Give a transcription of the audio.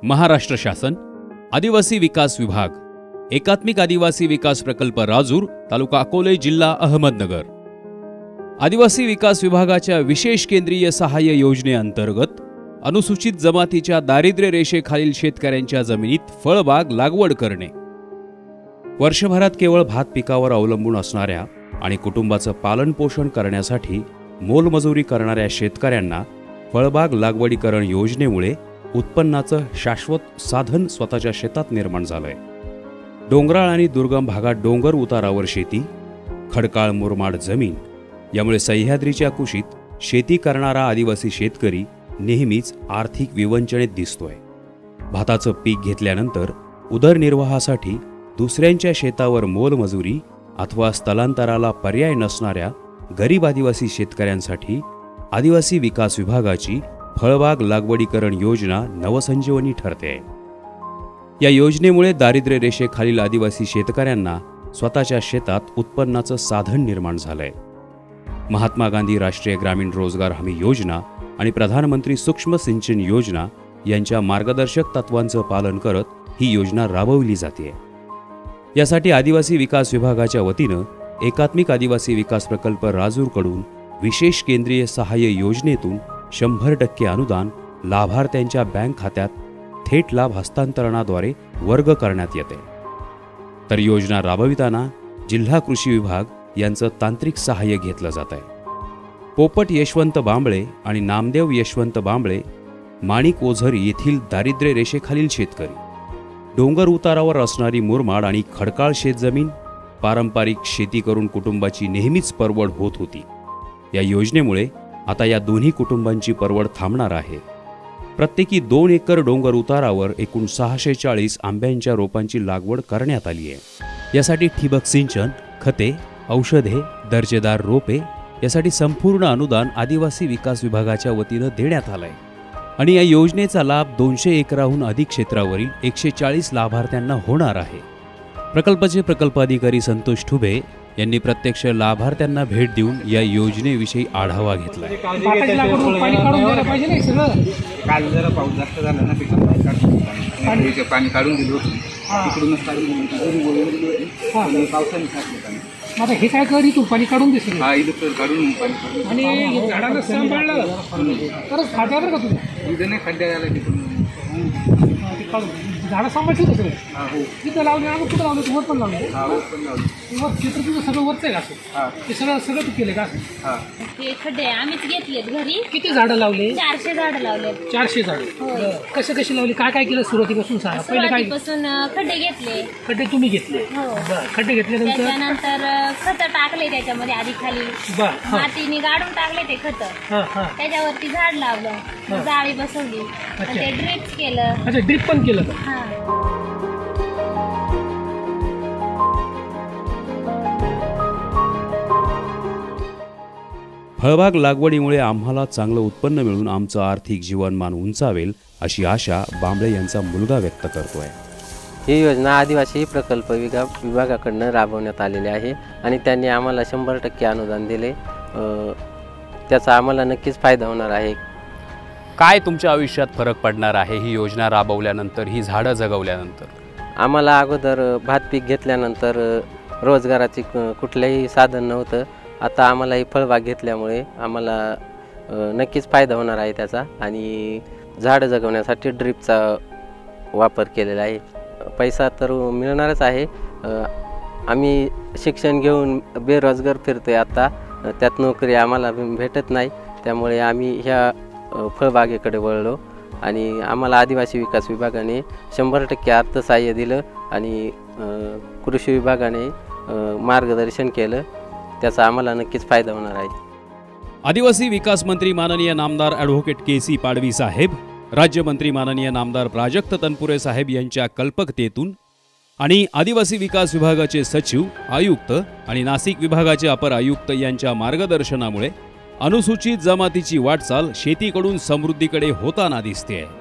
महाराष्ट्र शासन आदिवासी विकास विभाग एकात्मिक आदिवासी विकास प्रकल्प राजूर तालुका अकोले जिल्हा अहमदनगर आदिवासी विकास विभागाच्या विशेष केंद्रीय सहाय्य योजनेअंतर्गत अनुसूचित जमातीच्या दारिद्र्य रेषेखालील शेतकऱ्यांच्या जमिनीत फळबाग लागवड करणे। वर्षभरात केवळ भात पिकावर अवलंबून असणाऱ्या आणि कुटुंबाचं पालनपोषण करण्यासाठी मोलमजुरी करणाऱ्या शेतकऱ्यांना फळबाग लागवडीकरण योजनेमुळे उत्पन्नाचं शाश्वत साधन स्वतःच्या शेतात निर्माण झालंय। डोंगराळ आणि दुर्गम भागात डोंगर उतारावर शेती, खडकाळ मुरमाड जमीन यामुळे सह्याद्रीच्या कुशीत शेती करणारा आदिवासी शेतकरी नेहमीच आर्थिक विवंचनेत दिसतोय। भाताचं पीक घेतल्यानंतर उदरनिर्वाहासाठी दुसऱ्यांच्या शेतावर मोलमजुरी अथवा स्थलांतराला पर्याय नसणाऱ्या गरीब आदिवासी शेतकऱ्यांसाठी आदिवासी विकास विभागाची फळबाग लागवडीकरण योजना नवसंजीवनी ठरते। या योजनेमुळे दारिद्र्य रेषेखालील आदिवासी शेतकऱ्यांना स्वतःच्या शेतात उत्पन्नाचं साधन निर्माण झालंय। महात्मा गांधी राष्ट्रीय ग्रामीण रोजगार हमी योजना आणि प्रधानमंत्री सूक्ष्म सिंचन योजना यांच्या मार्गदर्शक तत्वांचं पालन करत ही योजना राबवली जाते। यासाठी आदिवासी विकास विभागाच्या वतीनं एकात्मिक आदिवासी विकास प्रकल्प राजूरकडून विशेष केंद्रीय सहाय्य योजनेतून 100% अनुदान लाभार्थ्यांच्या बँक खात्यात थेट लाभ हस्तांतरणाद्वारे वर्ग करण्यात येते। तर योजना राबविताना जिल्हा कृषी विभाग यांचं तांत्रिक सहाय्य घेतलं जात आहे। पोपट यशवंत बांबळे आणि नामदेव यशवंत बांबळे माणिक ओझर येथील दारिद्र्य रेषेखालील शेतकरी, डोंगर उतारावर असणारी मुरमाड आणि खडकाळ शेतजमीन पारंपरिक शेती करून कुटुंबाची नेहमीच परवड होत होती। या योजनेमुळे आता या दोन्ही कुटुंबांची परवड थांबणार आहे। प्रत्येकी 2 एकर डोंगर उतारावर एकूण 640 आंब्यांच्या रोपांची लागवड करण्यात आली आहे। यासाठी ठिबक सिंचन, खते, औषधे, दर्जेदार रोपे यासाठी संपूर्ण अनुदान आदिवासी विकास विभागाच्या वतीनं देण्यात आलंय आणि या योजनेचा लाभ 200 एकराहून अधिक क्षेत्रावरील 140 लाभार्थ्यांना होणार आहे। प्रकल्पाचे प्रकल्प अधिकारी संतोष ठुबे यांनी प्रत्यक्ष लाभार्थ्यांना भेट देऊन या योजनेविषयी आढावा घेतला। पाणी काढून दिलं होतं, तिकडूनच आता हे काय कर तू पाणी काढून दिसेल काढून आणि झाडाला सांभाळलं तरच खाद्या बरं का तुझं इथं नाही खड्ड्या आला तिकडून झाडं सांभाळशील का सगळं तिथं लावले आम्ही कुठं लावलं वर पण लावलं वर चित्र तुझं सगळं वरचं आहे का असं ते सगळं तू केलं का असं ते खड्डे आम्हीच घेतलेत घरी। किती झाडं लावले? 400 झाडं लावले। 400 झाडं कसे कशी लावली? काय काय केलं सुरुवातीपासून सांगा पहिले काय? पासून खड्डे घेतले। खड्डे तुम्ही घेतले? खड्डे घेतल्यानंतर त्याच्यानंतर खत टाकले त्याच्यामध्ये आधी खाली मातीने गाडून टाकले ते खत, त्याच्यावरती झाड लावलं, जाळी बसवली, ते ड्रिप केलं। अच्छा, ड्रिप पण केलं का? फळबाग लागवडीमुळे आम्हाला चांगलं उत्पन्न मिळून आमचं आर्थिक जीवनमान उंचावेल अशी आशा बांबळे यांचा मुलगा व्यक्त करतोय। ही योजना आदिवासी प्रकल्प विभागाकडून राबवण्यात आलेली आहे आणि त्यांनी आम्हाला 100% अनुदान दिले। त्याचा आम्हाला नक्कीच फायदा होणार आहे। काय तुमच्या आयुष्यात फरक पडणार आहे ही योजना राबवल्यानंतर, ही झाडं जगवल्यानंतर? आम्हाला अगोदर भात पीक घेतल्यानंतर रोजगाराची कुठलंही साधन नव्हतं। आता आम्हाला ही फळबाग घेतल्यामुळे आम्हाला नक्कीच फायदा होणार आहे त्याचा आणि झाडं जगवण्यासाठी ड्रिपचा वापर केलेला आहे। पैसा तर मिळणारच आहे। आम्ही शिक्षण घेऊन बेरोजगार फिरतोय आता, त्यात नोकरी आम्हाला भेटत नाही, त्यामुळे आम्ही ह्या फळबागेकडे वळलो आणि आम्हाला आदिवासी विकास विभागाने 100% अर्थसहाय्य दिलं आणि कृषी विभागाने मार्गदर्शन केलं। त्याचा आम्हाला नक्कीच फायदा होणार आहे। आदिवासी विकास मंत्री माननीय नामदार ॲडव्होकेट के.सी. पाडवी साहेब, राज्यमंत्री माननीय नामदार प्राजक्त तनपुरे साहेब यांच्या कल्पकतेतून आणि आदिवासी विकास विभागाचे सचिव, आयुक्त आणि नाशिक विभागाचे अपर आयुक्त यांच्या मार्गदर्शनामुळे अनुसूचित जमातीची वाटचाल शेतीकडून समृद्धीकडे होताना दिसते आहे।